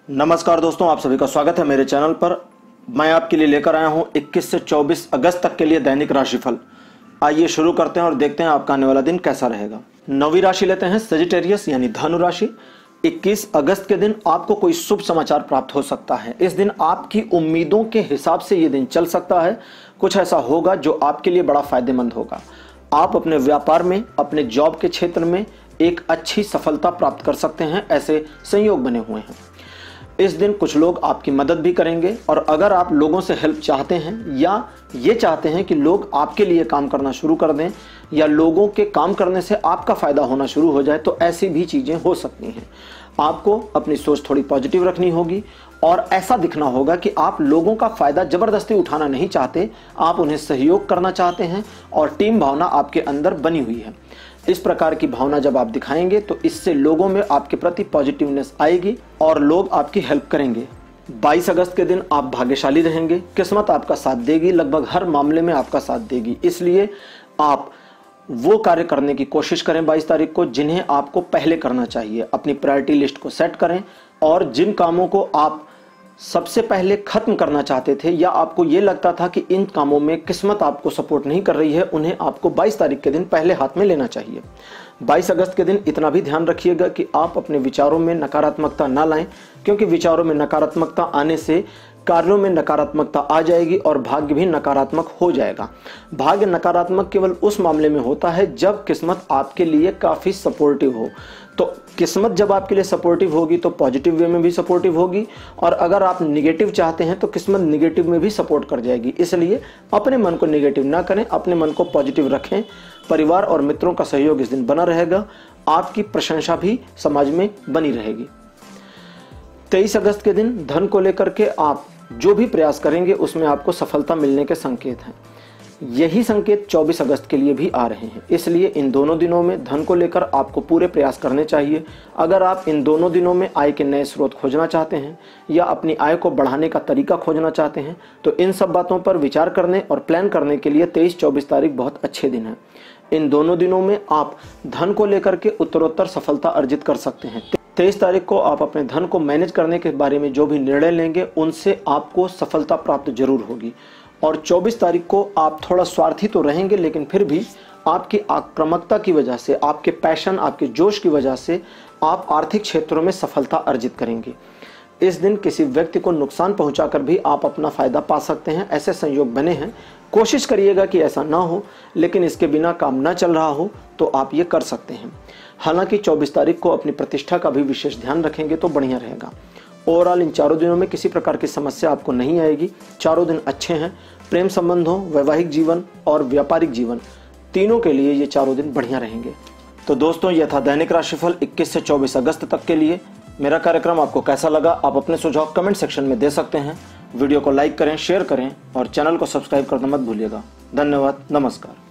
नमस्कार दोस्तों, आप सभी का स्वागत है मेरे चैनल पर। मैं आपके लिए लेकर आया हूं 21 से 24 अगस्त तक के लिए दैनिक राशिफल। आइए शुरू करते हैं और देखते हैं आपका आने वाला दिन कैसा रहेगा। नौवीं राशि लेते हैं सजिटेरियस यानी धनु राशि। 21 अगस्त के दिन आपको कोई शुभ समाचार प्राप्त हो सकता है। इस दिन आपकी उम्मीदों के हिसाब से ये दिन चल सकता है। कुछ ऐसा होगा जो आपके लिए बड़ा फायदेमंद होगा। आप अपने व्यापार में, अपने जॉब के क्षेत्र में एक अच्छी सफलता प्राप्त कर सकते हैं। ऐसे संयोग बने हुए हैं। इस दिन कुछ लोग आपकी मदद भी करेंगे और अगर आप लोगों से हेल्प चाहते हैं या ये चाहते हैं कि लोग आपके लिए काम करना शुरू कर दें या लोगों के काम करने से आपका फायदा होना शुरू हो जाए, तो ऐसी भी चीजें हो सकती हैं। आपको अपनी सोच थोड़ी पॉजिटिव रखनी होगी और ऐसा दिखना होगा कि आप लोगों का फायदा जबरदस्ती उठाना नहीं चाहते, आप उन्हें सहयोग करना चाहते हैं और टीम भावना आपके अंदर बनी हुई है। इस प्रकार की भावना जब आप दिखाएंगे तो इससे लोगों में आपके प्रति पॉजिटिवनेस आएगी और लोग आपकी हेल्प करेंगे। 22 अगस्त के दिन आप भाग्यशाली रहेंगे। किस्मत आपका साथ देगी, लगभग हर मामले में आपका साथ देगी। इसलिए आप वो कार्य करने की कोशिश करें 22 तारीख को जिन्हें आपको पहले करना चाहिए। अपनी प्रायोरिटी लिस्ट को सेट करें और जिन कामों को आप सबसे पहले खत्म करना चाहते थे या आपको ये लगता था कि इन कामों में किस्मत आपको सपोर्ट नहीं कर रही है, उन्हें आपको 22 तारीख के दिन पहले हाथ में लेना चाहिए। 22 अगस्त के दिन इतना भी ध्यान रखिएगा कि आप अपने विचारों में नकारात्मकता ना लाएं, क्योंकि विचारों में नकारात्मकता आने से कार्यों में नकारात्मकता आ जाएगी और भाग्य भी नकारात्मक हो जाएगा। भाग्य नकारात्मक केवल उस मामले में होता है जब किस्मत आपके लिए काफी सपोर्टिव हो। तो किस्मत जब आपके लिए सपोर्टिव होगी तो पॉजिटिव वे में भी सपोर्टिव होगी, और अगर आप निगेटिव चाहते हैं तो किस्मत निगेटिव में भी सपोर्ट कर जाएगी। इसलिए अपने मन को निगेटिव ना करें, अपने मन को पॉजिटिव रखें। परिवार और मित्रों का सहयोग इस दिन बना रहेगा। आपकी प्रशंसा भी समाज में बनी रहेगी। 23 अगस्त के दिन धन को लेकर के आप जो भी प्रयास करेंगे उसमें आपको सफलता मिलने के संकेत हैं। यही संकेत 24 अगस्त के लिए भी आ रहे हैं। इसलिए इन दोनों दिनों में धन को लेकर आपको पूरे प्रयास करने चाहिए। अगर आप इन दोनों दिनों में आय के नए स्रोत खोजना चाहते हैं या अपनी आय को बढ़ाने का तरीका खोजना चाहते हैं तो इन सब बातों पर विचार करने और प्लान करने के लिए 23-24 तारीख बहुत अच्छे दिन हैं। इन दोनों दिनों में आप धन को लेकर के उत्तरोत्तर सफलता अर्जित कर सकते हैं। 23 तारीख को आप अपने धन को मैनेज करने के बारे में जो भी निर्णय लेंगे उनसे आपको सफलता प्राप्त जरूर होगी। और 24 तारीख को आप थोड़ा स्वार्थी तो रहेंगे, लेकिन फिर भी आपकी आक्रामकता की वजह से, आपके पैशन, आपके जोश की वजह से आप आर्थिक क्षेत्रों में सफलता अर्जित करेंगे। इस दिन किसी व्यक्ति को नुकसान पहुंचाकर भी आप अपना फायदा पा सकते हैं। ऐसे संयोग बने हैं। कोशिश करिएगा कि ऐसा ना हो, लेकिन इसके बिना काम ना चल रहा हो तो आप ये कर सकते हैं। हालांकि 24 तारीख को अपनी प्रतिष्ठा का भी विशेष ध्यान रखेंगे तो बढ़िया रहेगा। ओवरऑल इन चारों दिनों में किसी प्रकार की समस्या आपको नहीं आएगी। चारों दिन अच्छे हैं। प्रेम संबंधों, वैवाहिक जीवन और व्यापारिक जीवन, तीनों के लिए ये चारों दिन बढ़िया रहेंगे। तो दोस्तों, यह था दैनिक राशिफल 21 से 24 अगस्त तक के लिए। मेरा कार्यक्रम आपको कैसा लगा, आप अपने सुझाव कमेंट सेक्शन में दे सकते हैं। वीडियो को लाइक करें, शेयर करें और चैनल को सब्सक्राइब करना मत भूलिएगा। धन्यवाद, नमस्कार।